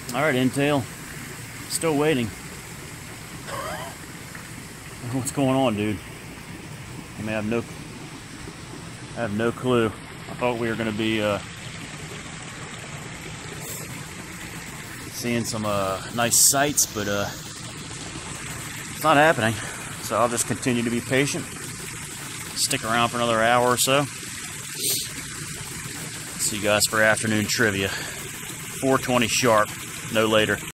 Alright, Intel. Still waiting. What's going on, dude? I mean, I have no clue. I thought we were going to be seeing some nice sights, but it's not happening. So I'll just continue to be patient. Stick around for another hour or so. See you guys for afternoon trivia. 4:20 sharp, no later.